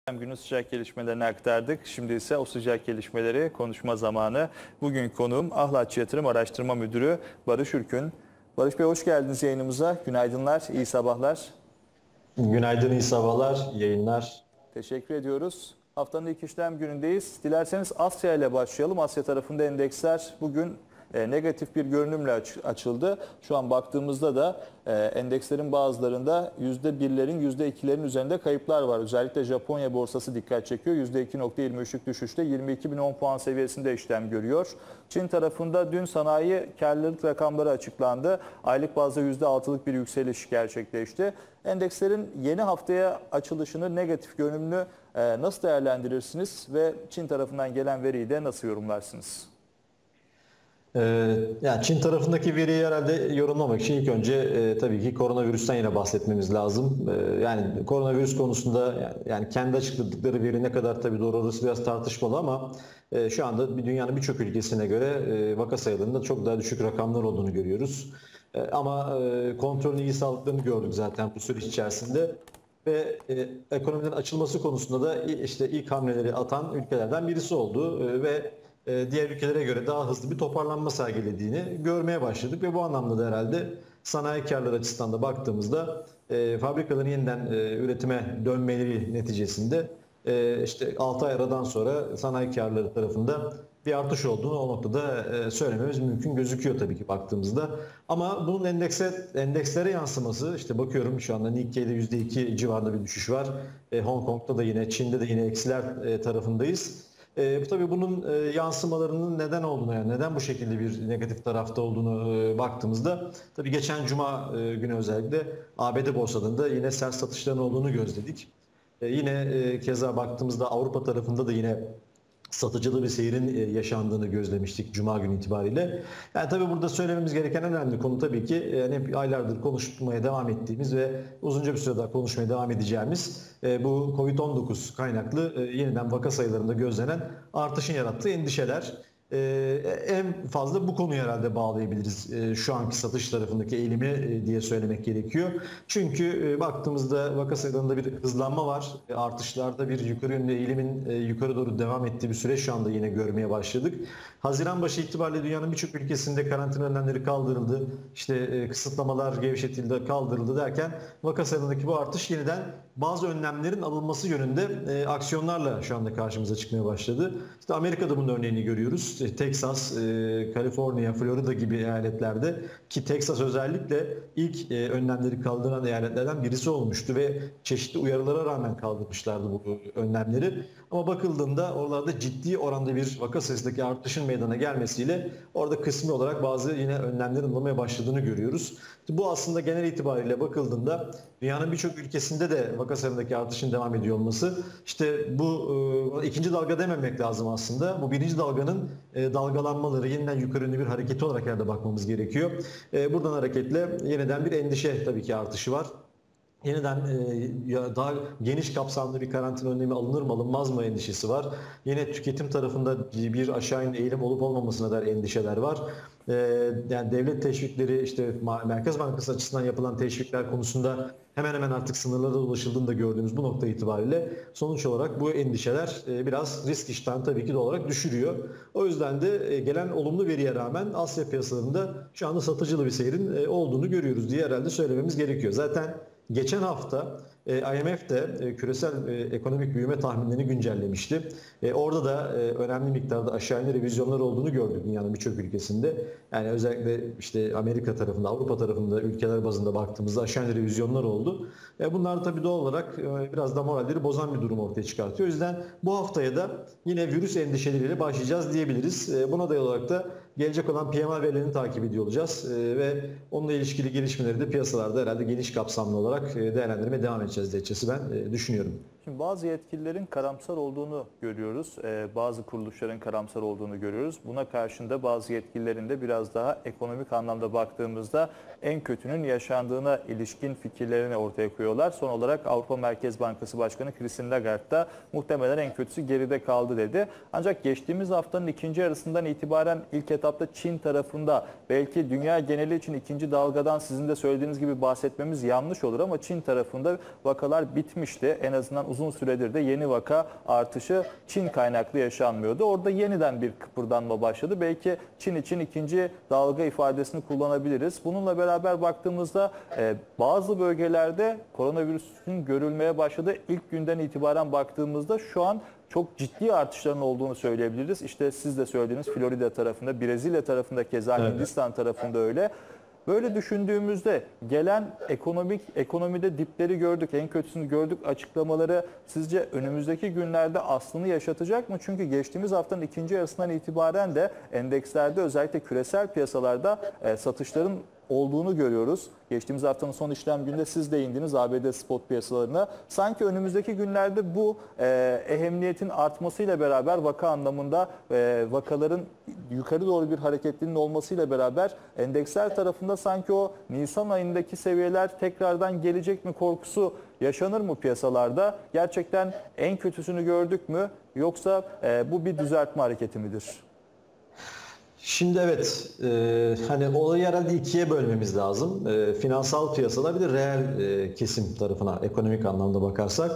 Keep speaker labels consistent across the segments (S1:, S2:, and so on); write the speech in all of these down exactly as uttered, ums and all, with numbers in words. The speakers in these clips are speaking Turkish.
S1: Günün sıcak gelişmelerini aktardık. Şimdi ise o sıcak gelişmeleri konuşma zamanı. Bugün konuğum Ahlatçı Yatırım Araştırma Müdürü Barış Ürkün. Barış Bey hoş geldiniz yayınımıza. Günaydınlar, iyi sabahlar.
S2: Günaydın, iyi sabahlar, yayınlar.
S1: Teşekkür ediyoruz. Haftanın ilk işlem günündeyiz. Dilerseniz Asya ile başlayalım. Asya tarafında endeksler bugün e, negatif bir görünümle aç, açıldı. Şu an baktığımızda da e, endekslerin bazılarında yüzde birlerin, yüzde ikilerin üzerinde kayıplar var. Özellikle Japonya borsası dikkat çekiyor. yüzde iki virgül yirmi üçlük düşüşte yirmi iki bin on puan seviyesinde işlem görüyor. Çin tarafında dün sanayi karlılık rakamları açıklandı. Aylık bazda yüzde altılık bir yükseliş gerçekleşti. Endekslerin yeni haftaya açılışını negatif görünümlü e, nasıl değerlendirirsiniz ve Çin tarafından gelen veriyi de nasıl yorumlarsınız?
S2: Ee, yani Çin tarafındaki veriyi herhalde yorumlamak için ilk önce e, tabii ki koronavirüsten yine bahsetmemiz lazım. E, yani koronavirüs konusunda yani, yani kendi açıkladıkları veri ne kadar tabii doğru orası biraz tartışmalı ama e, şu anda bir dünyanın birçok ülkesine göre e, vaka sayılarında çok daha düşük rakamlar olduğunu görüyoruz. E, ama e, kontrolün iyi sağlıklarını gördük zaten bu süreç içerisinde. Ve e, ekonominin açılması konusunda da işte ilk hamleleri atan ülkelerden birisi oldu e, ve e, diğer ülkelere göre daha hızlı bir toparlanma sergilediğini görmeye başladık ve bu anlamda da herhalde sanayi karları açısından da baktığımızda e, fabrikaların yeniden e, üretime dönmeleri neticesinde e, işte altı ay aradan sonra sanayi karları tarafında bir artış olduğunu o noktada e, söylememiz mümkün gözüküyor tabii ki baktığımızda. Ama bunun endekse, endekslere yansıması işte bakıyorum şu anda Nikkei'de yüzde iki civarında bir düşüş var. E, Hong Kong'da da yine Çin'de de yine eksiler e, tarafındayız. E, tabii bunun e, yansımalarının neden olduğunu yani neden bu şekilde bir negatif tarafta olduğunu e, baktığımızda tabii geçen cuma e, günü özellikle A B D borsalarında yine sert satışların olduğunu gözledik. E, yine e, keza baktığımızda Avrupa tarafında da yine satıcılı bir seyrin yaşandığını gözlemiştik Cuma günü itibariyle. Yani tabii burada söylememiz gereken önemli konu tabii ki yani hep aylardır konuşmaya devam ettiğimiz ve uzunca bir süre daha konuşmaya devam edeceğimiz bu Covid on dokuz kaynaklı yeniden vaka sayılarında gözlenen artışın yarattığı endişeler. Ee, en fazla bu konuyu herhalde bağlayabiliriz ee, şu anki satış tarafındaki eğilimi e, diye söylemek gerekiyor. Çünkü e, baktığımızda vaka sayılarında bir hızlanma var. E, artışlarda bir yukarı yönlü eğilimin e, yukarı doğru devam ettiği bir süreç şu anda yine görmeye başladık. Haziran başı itibariyle dünyanın birçok ülkesinde karantina önlemleri kaldırıldı. İşte e, kısıtlamalar gevşetildi, kaldırıldı derken vaka sayılarındaki bu artış yeniden bazı önlemlerin alınması yönünde e, aksiyonlarla şu anda karşımıza çıkmaya başladı. İşte Amerika'da bunun örneğini görüyoruz. Texas, Kaliforniya, Florida gibi eyaletlerde ki Texas özellikle ilk önlemleri kaldıran eyaletlerden birisi olmuştu ve çeşitli uyarılara rağmen kaldırmışlardı bu önlemleri. Ama bakıldığında oralarda ciddi oranda bir vaka sayısındaki artışın meydana gelmesiyle orada kısmi olarak bazı yine önlemlerin alınmaya başladığını görüyoruz. Bu aslında genel itibariyle bakıldığında dünyanın birçok ülkesinde de vaka sayısındaki artışın devam ediyor olması işte bu ikinci dalga dememek lazım aslında. Bu birinci dalganın dalgalanmaları yeniden yukarı yönlü bir hareketi olarak yerde bakmamız gerekiyor. Buradan hareketle yeniden bir endişe tabii ki artışı var. Yeniden e, daha geniş kapsamlı bir karantina önlemi alınır mı alınmaz mı endişesi var. Yine tüketim tarafında bir aşağı yönlü eğilim olup olmamasına dair endişeler var. E, yani devlet teşvikleri işte Merkez Bankası açısından yapılan teşvikler konusunda hemen hemen artık sınırlara ulaşıldığını da gördüğümüz bu nokta itibariyle sonuç olarak bu endişeler e, biraz risk iştahını tabii ki de olarak düşürüyor. O yüzden de e, gelen olumlu veriye rağmen Asya piyasalarında şu anda satıcılı bir seyrin e, olduğunu görüyoruz diye herhalde söylememiz gerekiyor. Zaten geçen hafta I M F de küresel ekonomik büyüme tahminlerini güncellemişti. Orada da önemli miktarda aşağı yönlü revizyonlar olduğunu gördük dünyanın birçok ülkesinde. Yani özellikle işte Amerika tarafında, Avrupa tarafında ülkeler bazında baktığımızda aşağı yönlü revizyonlar oldu. Bunlar tabii doğal olarak biraz da moralleri bozan bir durum ortaya çıkartıyor. O yüzden bu haftaya da yine virüs endişeleriyle başlayacağız diyebiliriz. Buna dayalı olarak da gelecek olan P M I verilerini takip ediyor olacağız ve onunla ilişkili gelişmeleri de piyasalarda herhalde geniş kapsamlı olarak değerlendirmeye devam edeceğiz diye ben düşünüyorum.
S1: Şimdi bazı yetkililerin karamsar olduğunu görüyoruz. Bazı kuruluşların karamsar olduğunu görüyoruz. Buna karşında bazı yetkililerin de biraz daha ekonomik anlamda baktığımızda en kötünün yaşandığına ilişkin fikirlerini ortaya koyuyorlar. Son olarak Avrupa Merkez Bankası Başkanı Christine Lagarde da muhtemelen en kötüsü geride kaldı dedi. Ancak geçtiğimiz haftanın ikinci yarısından itibaren ilk etapta Çin tarafında belki dünya geneli için ikinci dalgadan sizin de söylediğiniz gibi bahsetmemiz yanlış olur ama Çin tarafında vakalar bitmişti. En azından uzun uzun süredir de yeni vaka artışı Çin kaynaklı yaşanmıyordu. Orada yeniden bir kıpırdanma başladı. Belki Çin için ikinci dalga ifadesini kullanabiliriz. Bununla beraber baktığımızda e, bazı bölgelerde koronavirüsün görülmeye başladığı ilk günden itibaren baktığımızda şu an çok ciddi artışların olduğunu söyleyebiliriz. İşte siz de söylediğiniz Florida tarafında, Brezilya tarafında keza, evet. Hindistan tarafında öyle. Böyle düşündüğümüzde gelen ekonomik ekonomide dipleri gördük, en kötüsünü gördük açıklamaları sizce önümüzdeki günlerde aslını yaşatacak mı? Çünkü geçtiğimiz haftanın ikinci yarısından itibaren de endekslerde, özellikle küresel piyasalarda e, satışların olduğunu görüyoruz. Geçtiğimiz haftanın son işlem gününde siz de indiniz A B D spot piyasalarına. Sanki önümüzdeki günlerde bu e, ehemmiyetin artmasıyla beraber vaka anlamında e, vakaların yukarı doğru bir hareketliliğinin olmasıyla beraber endeksler tarafında sanki o Nisan ayındaki seviyeler tekrardan gelecek mi korkusu yaşanır mı piyasalarda? Gerçekten en kötüsünü gördük mü? Yoksa e, bu bir düzeltme hareketi midir?
S2: Şimdi evet, e, hani olayı herhalde ikiye bölmemiz lazım. E, finansal piyasalar bir de reel e, kesim tarafına ekonomik anlamda bakarsak.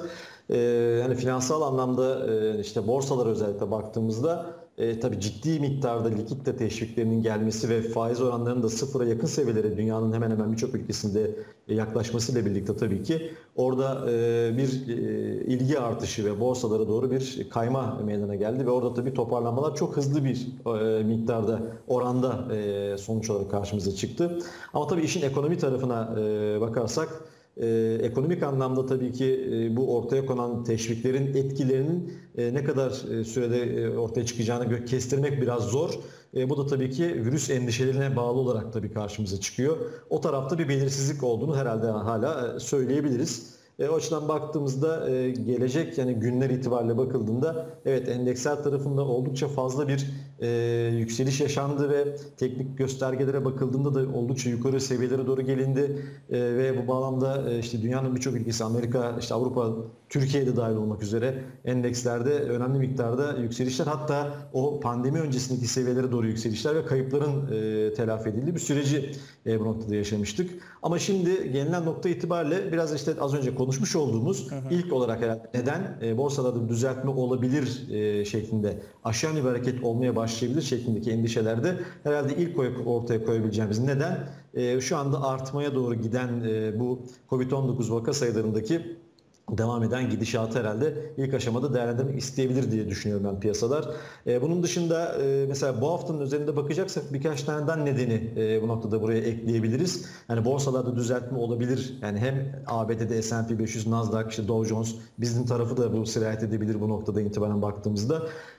S2: E, hani finansal anlamda e, işte borsalara özellikle baktığımızda e, tabii ciddi miktarda likitte teşviklerinin gelmesi ve faiz oranlarının da sıfıra yakın seviyelere dünyanın hemen hemen birçok ülkesinde yaklaşmasıyla birlikte tabii ki orada e, bir e, ilgi artışı ve borsalara doğru bir kayma meydana geldi ve orada tabii toparlanmalar çok hızlı bir e, miktarda, oranda e, sonuç olarak karşımıza çıktı. Ama tabii işin ekonomi tarafına e, bakarsak Ee, ekonomik anlamda tabii ki e, bu ortaya konan teşviklerin etkilerinin e, ne kadar e, sürede e, ortaya çıkacağını kestirmek biraz zor. E, bu da tabii ki virüs endişelerine bağlı olarak tabii karşımıza çıkıyor. O tarafta bir belirsizlik olduğunu herhalde hala söyleyebiliriz. E, o açıdan baktığımızda e, gelecek yani günler itibariyle bakıldığında evet endeksel tarafında oldukça fazla bir e, yükseliş yaşandı ve teknik göstergelere bakıldığında da oldukça yukarı seviyelere doğru gelindi e, ve bu bağlamda e, işte dünyanın birçok ülkesi, Amerika, işte Avrupa, Türkiye'de dahil olmak üzere endekslerde önemli miktarda yükselişler, hatta o pandemi öncesindeki seviyelere doğru yükselişler ve kayıpların e, telafi edildiği bir süreci e, bu noktada yaşamıştık. Ama şimdi gelinen nokta itibariyle biraz işte az önce konuşmuş olduğumuz hı hı. ilk olarak herhalde neden e, borsalarda düzeltme olabilir e, şeklinde, aşağı yönlü bir hareket olmaya başlayabilir şeklindeki endişelerde herhalde ilk ortaya koyabileceğimiz neden e, şu anda artmaya doğru giden e, bu kovid on dokuz vaka sayılarındaki devam eden gidişatı herhalde ilk aşamada değerlendirmek isteyebilir diye düşünüyorum ben piyasalar. E, bunun dışında e, mesela bu haftanın üzerinde bakacaksak birkaç taneden nedeni e, bu noktada buraya ekleyebiliriz. Yani borsalarda düzeltme olabilir. Yani hem A B D'de S and P beş yüz, Nasdaq, işte Dow Jones, bizim tarafı da bu sirayet edebilir bu noktada itibaren baktığımızda.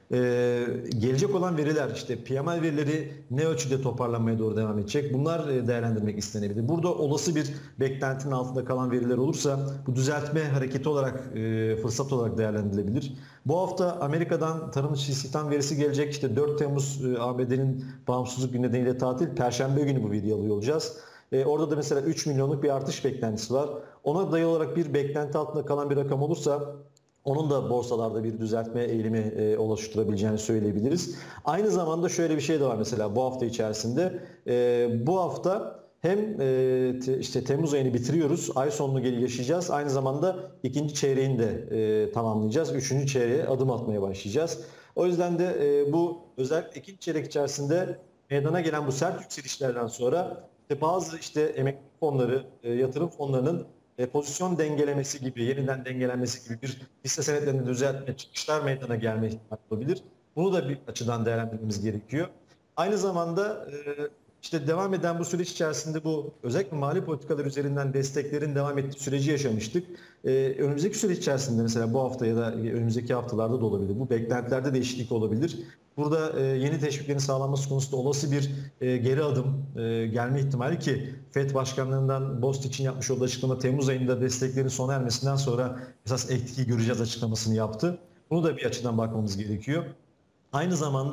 S2: Ee, gelecek olan veriler, işte P M I verileri ne ölçüde toparlanmaya doğru devam edecek? Bunlar e, değerlendirmek istenebilir. Burada olası bir beklentinin altında kalan veriler olursa bu düzeltme hareketi olarak, e, fırsat olarak değerlendirilebilir. Bu hafta Amerika'dan tarım içi istihdam verisi gelecek. İşte dört Temmuz e, A B D'nin bağımsızlık günü nedeniyle tatil. Perşembe günü bu videoyu alıyor olacağız. E, orada da mesela üç milyonluk bir artış beklentisi var. Ona dayalı olarak bir beklenti altında kalan bir rakam olursa onun da borsalarda bir düzeltme eğilimi e, oluşturabileceğini söyleyebiliriz. Aynı zamanda şöyle bir şey de var mesela bu hafta içerisinde. E, bu hafta hem e, te, işte Temmuz ayını bitiriyoruz, ay sonunu yaşayacağız. Aynı zamanda ikinci çeyreğini de e, tamamlayacağız. Üçüncü çeyreğe adım atmaya başlayacağız. O yüzden de e, bu özellikle ikinci çeyrek içerisinde meydana gelen bu sert yükselişlerden sonra işte bazı işte emekli fonları, e, yatırım fonlarının E, pozisyon dengelemesi gibi, yeniden dengelenmesi gibi bir hisse senetlerinde düzeltme, çıkışlar meydana gelme ihtimali olabilir. Bunu da bir açıdan değerlendirmemiz gerekiyor. Aynı zamanda e, işte devam eden bu süreç içerisinde bu özellikle mali politikalar üzerinden desteklerin devam ettiği süreci yaşamıştık. E, önümüzdeki süreç içerisinde mesela bu hafta ya da önümüzdeki haftalarda da olabilir. Bu beklentilerde değişiklik olabilir. Burada e, yeni teşviklerin sağlanması konusunda olası bir e, geri adım e, gelme ihtimali, ki Fed Başkanlığından Boston için yapmış olduğu açıklama Temmuz ayında desteklerin sona ermesinden sonra esas etkiyi göreceğiz açıklamasını yaptı. Bunu da bir açıdan bakmamız gerekiyor. Aynı zamanda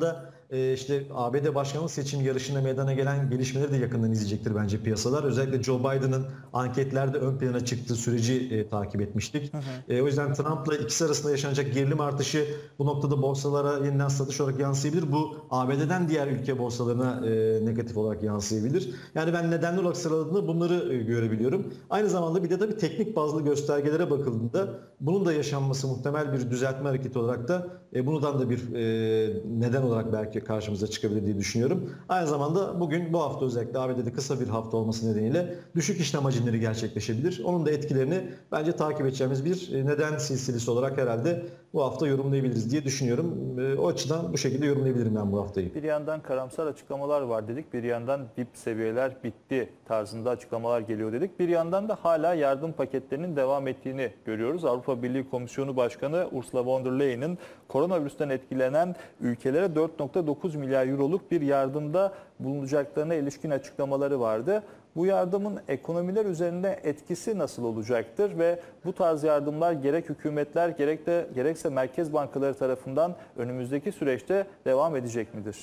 S2: e, işte A B D başkanlık seçim yarışında meydana gelen gelişmeleri de yakından izleyecektir bence piyasalar. Özellikle Joe Biden'ın anketlerde ön plana çıktığı süreci e, takip etmiştik. Hı hı. E, o yüzden Trump'la ikisi arasında yaşanacak gerilim artışı bu noktada borsalara yeniden satış olarak yansıyabilir. Bu A B D'den diğer ülke borsalarına e, negatif olarak yansıyabilir. Yani ben nedenli olarak sıraladığımda bunları e, görebiliyorum. Aynı zamanda bir de tabii teknik bazlı göstergelere bakıldığında bunun da yaşanması muhtemel bir düzeltme hareketi olarak da e, bundan da bir e, neden olarak belki karşımıza çıkabilir diye düşünüyorum. Aynı zamanda bugün bu hafta özellikle A B D'de kısa bir hafta olması nedeniyle düşük işlem hacimleri gerçekleşebilir. Onun da etkilerini bence takip edeceğimiz bir neden silsilesi olarak herhalde bu hafta yorumlayabiliriz diye düşünüyorum. O açıdan bu şekilde yorumlayabilirim ben bu haftayı.
S1: Bir yandan karamsar açıklamalar var dedik. Bir yandan dip seviyeler bitti tarzında açıklamalar geliyor dedik. Bir yandan da hala yardım paketlerinin devam ettiğini görüyoruz. Avrupa Birliği Komisyonu Başkanı Ursula von der Leyen'in koronavirüsten etkilenen ülkelere dört nokta dokuz milyar euroluk bir yardımda bulunacaklarına ilişkin açıklamaları vardı. Bu yardımın ekonomiler üzerinde etkisi nasıl olacaktır ve bu tarz yardımlar gerek hükümetler gerek de gerekse merkez bankaları tarafından önümüzdeki süreçte devam edecek midir?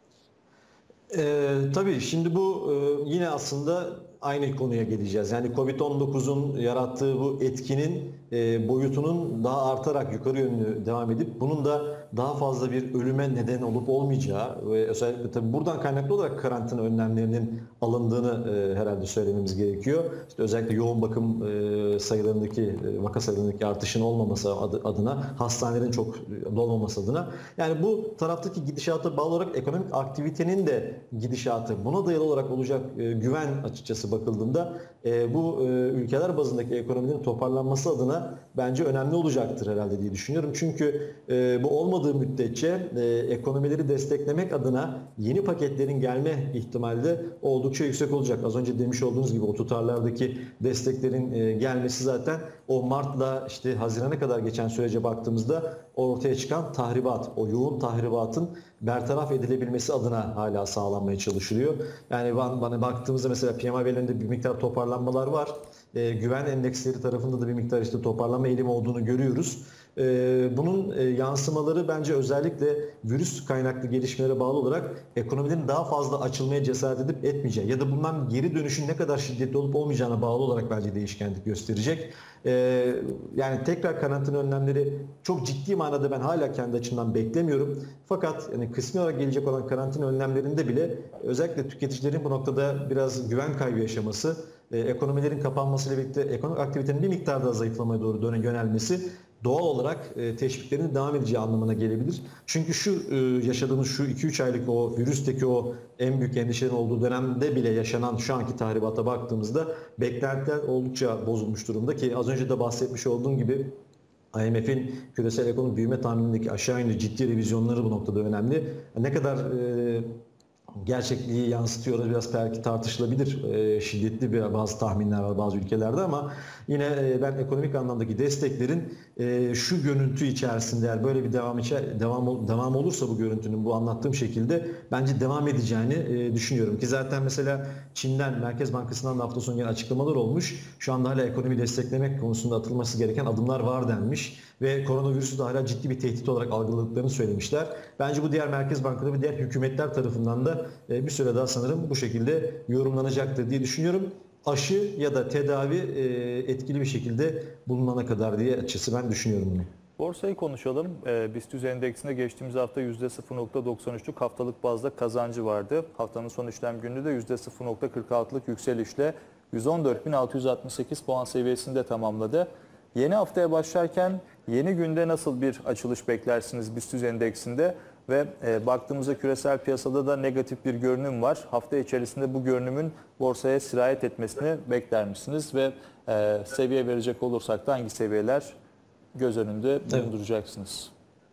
S2: Ee, tabii şimdi bu e, yine aslında aynı konuya geleceğiz. Yani Covid on dokuzun yarattığı bu etkinin e, boyutunun daha artarak yukarı yönlü devam edip bunun da daha fazla bir ölüme neden olup olmayacağı ve özellikle tabii buradan kaynaklı olarak karantina önlemlerinin alındığını e, herhalde söylememiz gerekiyor. İşte özellikle yoğun bakım e, sayılarındaki e, vaka sayılarındaki artışın olmaması adı, adına hastanelerin çok dolmaması adına yani bu taraftaki gidişata bağlı olarak ekonomik aktivitenin de gidişatı buna dayalı olarak olacak e, güven açıkçası bakıldığında e, bu e, ülkeler bazındaki ekonominin toparlanması adına bence önemli olacaktır herhalde diye düşünüyorum. Çünkü e, bu olmadığı müddetçe e, ekonomileri desteklemek adına yeni paketlerin gelme ihtimali de oldukça yüksek olacak. Az önce demiş olduğunuz gibi o tutarlardaki desteklerin e, gelmesi zaten o Mart'la işte Haziran'a kadar geçen sürece baktığımızda ortaya çıkan tahribat, o yoğun tahribatın bertaraf edilebilmesi adına hala sağlanmaya çalışılıyor. Yani bana baktığımızda mesela P M I verilerinde bir miktar toparlanmalar var. E, güven endeksleri tarafında da bir miktar işte toparlanma eğilimi olduğunu görüyoruz. E, bunun e, yansımaları bence özellikle virüs kaynaklı gelişmelere bağlı olarak ekonomilerin daha fazla açılmaya cesaret edip etmeyeceği ya da bundan geri dönüşün ne kadar şiddetli olup olmayacağına bağlı olarak bence değişkenlik gösterecek. E, yani tekrar karantina önlemleri çok ciddi manada ben hala kendi açımdan beklemiyorum. Fakat yani kısmi olarak gelecek olan karantina önlemlerinde bile özellikle tüketicilerin bu noktada biraz güven kaybı yaşaması, e, ekonomilerin kapanmasıyla birlikte ekonomik aktivitenin bir miktar daha zayıflamaya doğru döne yönelmesi doğal olarak e, teşviklerin devam edeceği anlamına gelebilir. Çünkü şu e, yaşadığımız şu iki üç aylık o virüsteki o en büyük endişelerin olduğu dönemde bile yaşanan şu anki tahribata baktığımızda beklentiler oldukça bozulmuş durumda ki az önce de bahsetmiş olduğum gibi I M F'in küresel ekonomik büyüme tahminindeki aşağı yönlü ciddi revizyonları bu noktada önemli. Ne kadar e, gerçekliği yansıtıyor biraz belki tartışılabilir. E, şiddetli bir bazı tahminler var bazı ülkelerde ama yine e, ben ekonomik anlamdaki desteklerin e, şu görüntü içerisinde eğer böyle bir devam içer, devam devam olursa bu görüntünün bu anlattığım şekilde bence devam edeceğini e, düşünüyorum ki zaten mesela Çin'den Merkez Bankası'ndan da hafta sonu yine açıklamalar olmuş. Şu anda hala ekonomi desteklemek konusunda atılması gereken adımlar var denmiş ve koronavirüsü de hala ciddi bir tehdit olarak algıladıklarını söylemişler. Bence bu diğer merkez bankaları ve diğer hükümetler tarafından da bir süre daha sanırım bu şekilde yorumlanacaktır diye düşünüyorum. Aşı ya da tedavi etkili bir şekilde bulunana kadar diye açısı ben düşünüyorum bunu.
S1: Borsayı konuşalım. BIST yüz endeksinde geçtiğimiz hafta yüzde sıfır nokta doksan üçlük haftalık bazda kazancı vardı. Haftanın son işlem günü de yüzde sıfır nokta kırk altılık yükselişle yüz on dört bin altı yüz altmış sekiz puan seviyesinde tamamladı. Yeni haftaya başlarken yeni günde nasıl bir açılış beklersiniz BIST yüz endeksinde? Ve e, baktığımızda küresel piyasada da negatif bir görünüm var. Hafta içerisinde bu görünümün borsaya sirayet etmesini bekler misiniz? Ve e, seviye verecek olursak da hangi seviyeler göz önünde bulunduracaksınız?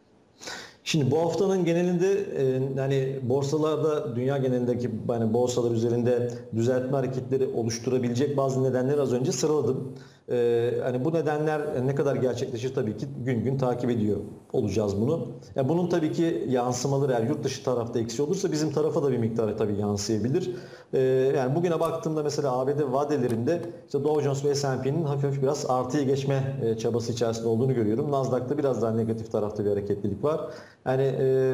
S2: Şimdi bu haftanın genelinde e, yani borsalarda dünya genelindeki yani borsalar üzerinde düzeltme hareketleri oluşturabilecek bazı nedenleri az önce sıraladım. Ee, hani bu nedenler ne kadar gerçekleşir tabii ki gün gün takip ediyor olacağız bunu. Yani bunun tabii ki yansımaları eğer yurt dışı tarafta eksi olursa bizim tarafa da bir miktarı tabii yansıyabilir. Ee, yani bugüne baktığımda mesela A B D vadelerinde işte Dow Jones ve S and P'nin hafif hafif biraz artıya geçme çabası içerisinde olduğunu görüyorum. Nasdaq'ta biraz daha negatif tarafta bir hareketlilik var. Yani e,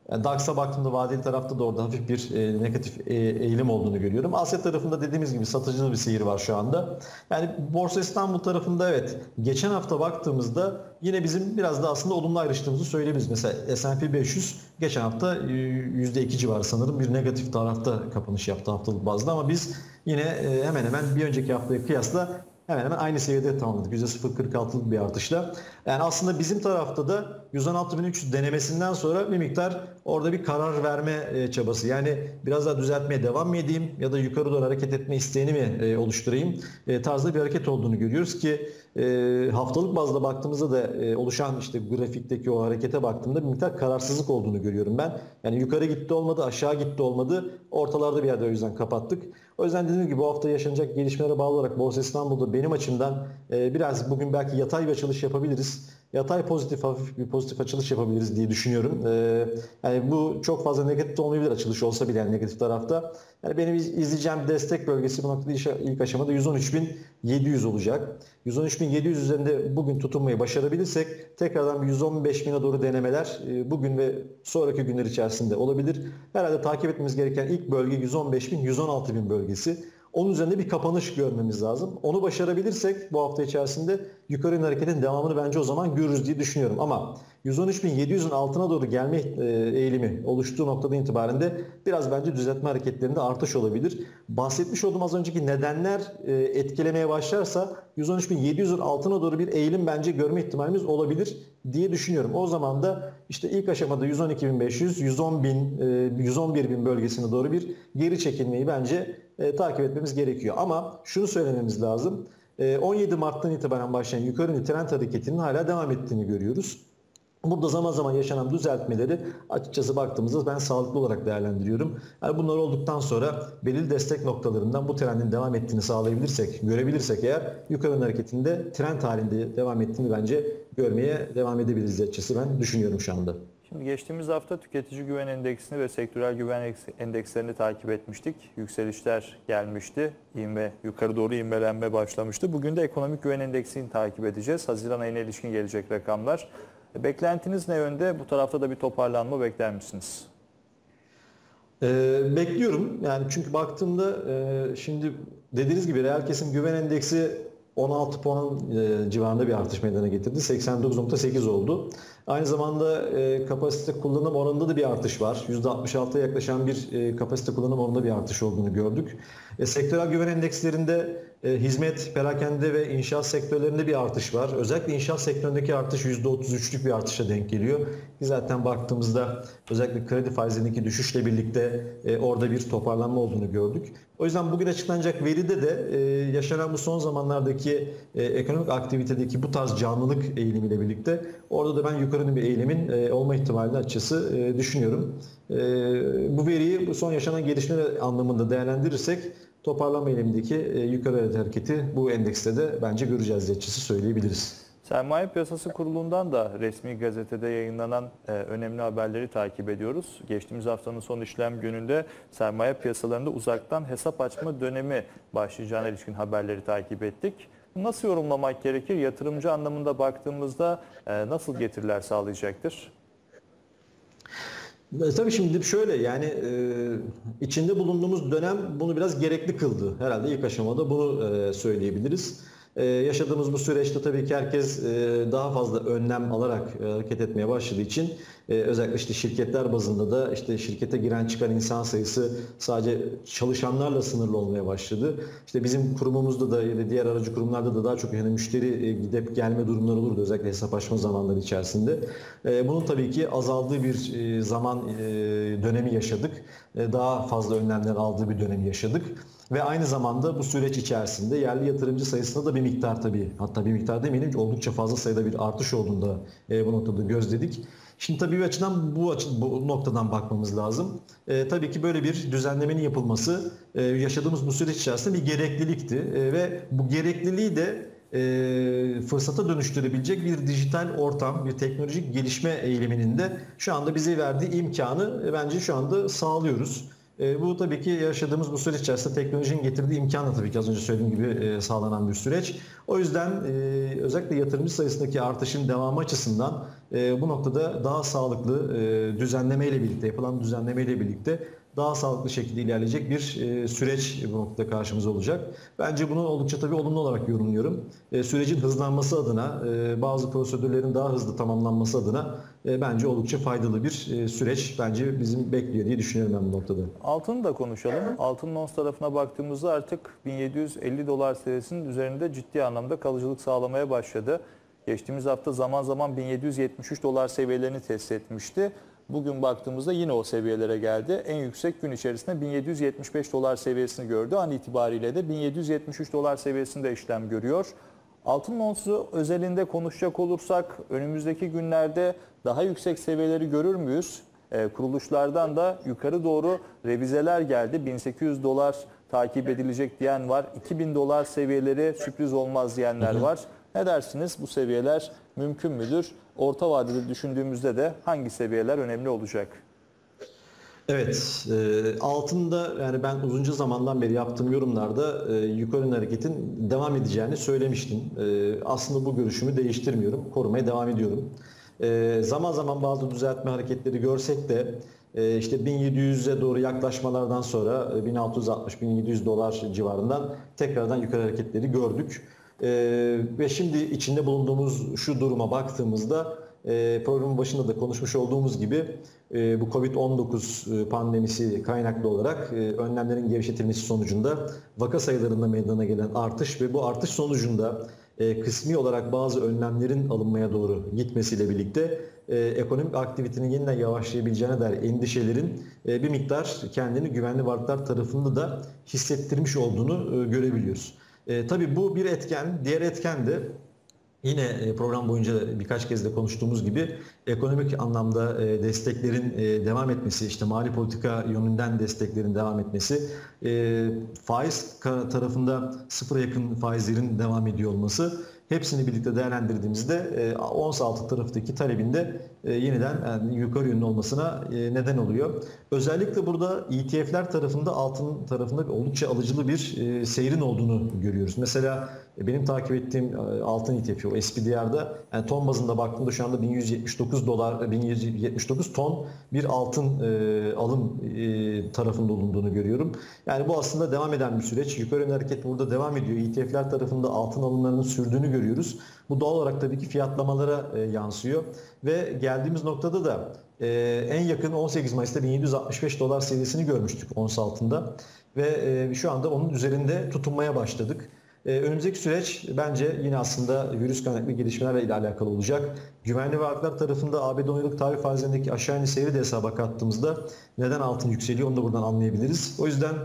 S2: Yani D A X'a baktığımda vadeli tarafta da orada hafif bir e, negatif e, eğilim olduğunu görüyorum. Asya tarafında dediğimiz gibi satıcılı bir seyir var şu anda. Yani Borsa İstanbul tarafında evet geçen hafta baktığımızda yine bizim biraz da aslında olumlu ayrıştığımızı söyleyebiliriz. Mesela S and P beş yüz geçen hafta e, yüzde iki civarı sanırım bir negatif tarafta kapanış yaptı haftalık bazda ama biz yine e, hemen hemen bir önceki haftaya kıyasla hemen hemen aynı seviyede tamamladık. yüzde sıfır virgül kırk altılık bir artışla. Yani aslında bizim tarafta da yüz on altı bin üç yüz denemesinden sonra bir miktar orada bir karar verme çabası. Yani biraz daha düzeltmeye devam mı edeyim ya da yukarı doğru hareket etme isteğini mi oluşturayım tarzda bir hareket olduğunu görüyoruz ki haftalık bazda baktığımızda da oluşan işte grafikteki o harekete baktığımda bir miktar kararsızlık olduğunu görüyorum ben. Yani yukarı gitti olmadı, aşağı gitti olmadı. Ortalarda bir yerde o yüzden kapattık. O yüzden dediğim gibi bu hafta yaşanacak gelişmelere bağlı olarak Borsa İstanbul'da benim açımdan biraz bugün belki yatay bir açılış yapabiliriz. Yatay pozitif, hafif bir pozitif açılış yapabiliriz diye düşünüyorum. Yani bu çok fazla negatif olmayabilir açılış olsa bile yani negatif tarafta. Yani benim izleyeceğim destek bölgesi bu noktada ilk aşamada yüz on üç bin yedi yüz olacak. yüz on üç bin yedi yüz üzerinde bugün tutunmayı başarabilirsek tekrardan bir yüz on beş bine doğru denemeler bugün ve sonraki günler içerisinde olabilir. Herhalde takip etmemiz gereken ilk bölge yüz on beş bin yüz on altı bin bölgesi. Onun üzerinde bir kapanış görmemiz lazım. Onu başarabilirsek bu hafta içerisinde yukarı yönlü hareketin devamını bence o zaman görürüz diye düşünüyorum. Ama yüz on üç bin yedi yüzün altına doğru gelme eğilimi oluştuğu noktada itibaren de biraz bence düzeltme hareketlerinde artış olabilir. Bahsetmiş olduğum az önceki nedenler etkilemeye başlarsa yüz on üç bin yedi yüzün altına doğru bir eğilim bence görme ihtimalimiz olabilir diye düşünüyorum. O zaman da işte ilk aşamada yüz on iki bin beş yüz, yüz on bin, yüz on bir bin bölgesine doğru bir geri çekilmeyi bence e, takip etmemiz gerekiyor. Ama şunu söylememiz lazım. E, on yedi Mart'tan itibaren başlayan yukarı yönlü trend hareketinin hala devam ettiğini görüyoruz. Burada zaman zaman yaşanan düzeltmeleri açıkçası baktığımızda ben sağlıklı olarak değerlendiriyorum. Yani bunlar olduktan sonra belirli destek noktalarından bu trendin devam ettiğini sağlayabilirsek, görebilirsek eğer yukarı yönlü hareketinde trend halinde devam ettiğini bence görmeye devam edebiliriz açıkçası ben düşünüyorum şu anda.
S1: Şimdi geçtiğimiz hafta tüketici güven endeksini ve sektörel güven endekslerini takip etmiştik. Yükselişler gelmişti. İnme, yukarı doğru inmelenme başlamıştı. Bugün de ekonomik güven endeksini takip edeceğiz. Haziran ayına ilişkin gelecek rakamlar. Beklentiniz ne yönde? Bu tarafta da bir toparlanma bekler misiniz?
S2: Ee, bekliyorum. Yani çünkü baktığımda e, şimdi dediğiniz gibi reel kesim güven endeksi on altı puan e, civarında bir artış meydana getirdi. seksen dokuz nokta sekiz oldu. Aynı zamanda e, kapasite kullanım oranında da bir artış var. yüzde altmış altıya yaklaşan bir e, kapasite kullanım oranında bir artış olduğunu gördük. E, sektörel güven endekslerinde e, hizmet, perakende ve inşaat sektörlerinde bir artış var. Özellikle inşaat sektöründeki artış yüzde otuz üçlük bir artışa denk geliyor. Ki zaten baktığımızda özellikle kredi faizindeki düşüşle birlikte e, orada bir toparlanma olduğunu gördük. O yüzden bugün açıklanacak veride de e, yaşanan bu son zamanlardaki e, ekonomik aktivitedeki bu tarz canlılık eğilimiyle birlikte orada da ben yukarı bir eğilimin e, olma ihtimalini açıkçası e, düşünüyorum. E, bu veriyi bu son yaşanan gelişmeler anlamında değerlendirirsek toparlanma eğilimindeki e, yukarı hareketi bu endekste de bence göreceğiz diye açıkçası söyleyebiliriz.
S1: Sermaye Piyasası Kurulu'ndan da resmi gazetede yayınlanan e, önemli haberleri takip ediyoruz. Geçtiğimiz haftanın son işlem gününde sermaye piyasalarında uzaktan hesap açma dönemi başlayacağına ilişkin haberleri takip ettik. Nasıl yorumlamak gerekir? Yatırımcı anlamında baktığımızda e, nasıl getiriler sağlayacaktır?
S2: E, tabii şimdi şöyle yani e, içinde bulunduğumuz dönem bunu biraz gerekli kıldı. Herhalde ilk aşamada bunu e, söyleyebiliriz. Ee, yaşadığımız bu süreçte tabii ki herkes e, daha fazla önlem alarak e, hareket etmeye başladığı için e, özellikle işte şirketler bazında da işte şirkete giren çıkan insan sayısı sadece çalışanlarla sınırlı olmaya başladı. İşte bizim kurumumuzda da ya da diğer aracı kurumlarda da daha çok yani müşteri e, gidip gelme durumları olurdu özellikle hesap açma zamanları içerisinde. E, bunun tabii ki azaldığı bir e, zaman e, dönemi yaşadık. E, daha fazla önlemler aldığı bir dönemi yaşadık. Ve aynı zamanda bu süreç içerisinde yerli yatırımcı sayısında da bir miktar tabii hatta bir miktar demeyelim oldukça fazla sayıda bir artış olduğunda e, bu noktada gözledik. Şimdi tabii bir açıdan bu, açı, bu noktadan bakmamız lazım. E, tabii ki böyle bir düzenlemenin yapılması e, yaşadığımız bu süreç içerisinde bir gereklilikti e, ve bu gerekliliği de e, fırsata dönüştürebilecek bir dijital ortam, bir teknolojik gelişme eğiliminin de şu anda bize verdiği imkanı e, bence şu anda sağlıyoruz. E, bu tabii ki yaşadığımız bu süreç içerisinde teknolojinin getirdiği imkanla tabii ki az önce söylediğim gibi e, sağlanan bir süreç. O yüzden e, özellikle yatırımcı sayısındaki artışın devamı açısından e, bu noktada daha sağlıklı e, düzenlemeyle birlikte, yapılan düzenlemeyle birlikte daha sağlıklı şekilde ilerleyecek bir e, süreç bu noktada karşımıza olacak. Bence bunu oldukça tabii olumlu olarak yorumluyorum. E, sürecin hızlanması adına, e, bazı prosedürlerin daha hızlı tamamlanması adına e, bence oldukça faydalı bir e, süreç bence bizim bekliyor diye düşünüyorum ben bu noktada.
S1: Altını da konuşalım. Altın ons tarafına baktığımızda artık bin yedi yüz elli dolar seviyesinin üzerinde ciddi anlamda kalıcılık sağlamaya başladı. Geçtiğimiz hafta zaman zaman bin yedi yüz yetmiş üç dolar seviyelerini test etmişti. Bugün baktığımızda yine o seviyelere geldi. En yüksek gün içerisinde bin yedi yüz yetmiş beş dolar seviyesini gördü. An itibariyle de bin yedi yüz yetmiş üç dolar seviyesinde işlem görüyor. Altın onsu özelinde konuşacak olursak önümüzdeki günlerde daha yüksek seviyeleri görür müyüz? E, kuruluşlardan da yukarı doğru revizeler geldi. bin sekiz yüz dolar takip edilecek diyen var. iki bin dolar seviyeleri sürpriz olmaz diyenler var. Ne dersiniz? Bu seviyeler mümkün müdür? Orta vadede düşündüğümüzde de hangi seviyeler önemli olacak?
S2: Evet, e, altında yani ben uzunca zamandan beri yaptığım yorumlarda e, yukarı yönlü hareketin devam edeceğini söylemiştim. E, aslında bu görüşümü değiştirmiyorum, korumaya devam ediyorum. E, zaman zaman bazı düzeltme hareketleri görsek de e, işte bin yedi yüze doğru yaklaşmalardan sonra e, bin altı yüz altmış bin yedi yüz dolar civarından tekrardan yukarı hareketleri gördük. E, ve şimdi içinde bulunduğumuz şu duruma baktığımızda e, programın başında da konuşmuş olduğumuz gibi e, bu kovid on dokuz pandemisi kaynaklı olarak e, önlemlerin gevşetilmesi sonucunda vaka sayılarında meydana gelen artış ve bu artış sonucunda e, kısmi olarak bazı önlemlerin alınmaya doğru gitmesiyle birlikte e, ekonomik aktivitenin yeniden yavaşlayabileceğine dair endişelerin e, bir miktar kendini güvenli varlıklar tarafında da hissettirmiş olduğunu e, görebiliyoruz. E, tabii bu bir etken, diğer etken de yine program boyunca birkaç kez de konuştuğumuz gibi ekonomik anlamda desteklerin devam etmesi, işte mali politika yönünden desteklerin devam etmesi, faiz tarafında sıfıra yakın faizlerin devam ediyor olması, hepsini birlikte değerlendirdiğimizde ons altı tarafındaki talebinde yeniden yani yukarı yönlü olmasına neden oluyor. Özellikle burada E T F'ler tarafında altın tarafında oldukça alıcılı bir seyrin olduğunu görüyoruz. Mesela benim takip ettiğim altın E T F'i o S P D R'da yani ton bazında baktığımda şu anda bin yüz yetmiş dokuz dolar bin yüz yetmiş dokuz ton bir altın alım tarafında olunduğunu görüyorum. Yani bu aslında devam eden bir süreç. Yukarı yönlü hareket burada devam ediyor. E T F'ler tarafında altın alımlarının sürdüğünü görüyoruz. Bu doğal olarak tabii ki fiyatlamalara yansıyor ve geldiğimiz noktada da en yakın on sekiz Mayıs'ta bin yedi yüz altmış beş dolar seviyesini görmüştük ons altında ve şu anda onun üzerinde tutunmaya başladık. Önümüzdeki süreç bence yine aslında virüs kaynaklı gelişmelerle alakalı olacak. Güvenli varlıklar tarafında A B D on yıllık tahvil faizlerindeki aşağı yönlü seyri de hesaba kattığımızda neden altın yükseliyor onu da buradan anlayabiliriz. O yüzden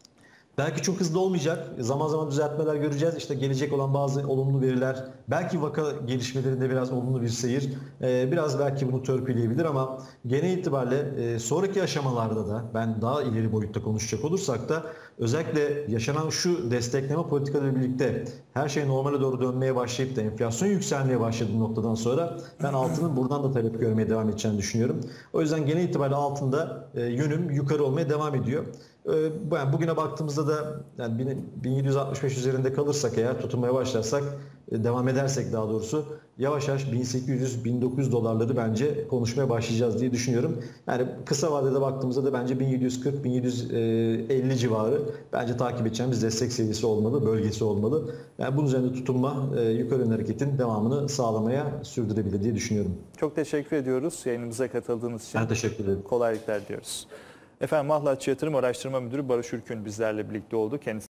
S2: belki çok hızlı olmayacak. Zaman zaman düzeltmeler göreceğiz. İşte gelecek olan bazı olumlu veriler, belki vaka gelişmelerinde biraz olumlu bir seyir, biraz belki bunu törpüleyebilir ama genel itibariyle sonraki aşamalarda da ben daha ileri boyutta konuşacak olursak da özellikle yaşanan şu destekleme politikalarıyla birlikte her şey normale doğru dönmeye başlayıp da enflasyon yükselmeye başladığı noktadan sonra ben altının buradan da talep görmeye devam edeceğini düşünüyorum. O yüzden genel itibariyle altında yönüm yukarı olmaya devam ediyor. Yani bugüne baktığımızda da yani bin yedi yüz altmış beş üzerinde kalırsak eğer tutunmaya başlarsak devam edersek daha doğrusu yavaş yavaş bin sekiz yüz bin dokuz yüz dolarları bence konuşmaya başlayacağız diye düşünüyorum. Yani kısa vadede baktığımızda da bence bin yedi yüz kırk bin yedi yüz elli civarı bence takip edeceğimiz destek seviyesi olmalı, bölgesi olmalı. Yani bunun üzerinde tutunma yukarı yönlü hareketin devamını sağlamaya sürdürebilir diye düşünüyorum.
S1: Çok teşekkür ediyoruz yayınımıza katıldığınız için.
S2: Ben teşekkür ederim.
S1: Kolaylıklar diyoruz. Efendim Mahlaç Yatırım Araştırma Müdürü Barış Ürkün bizlerle birlikte oldu. Kendisi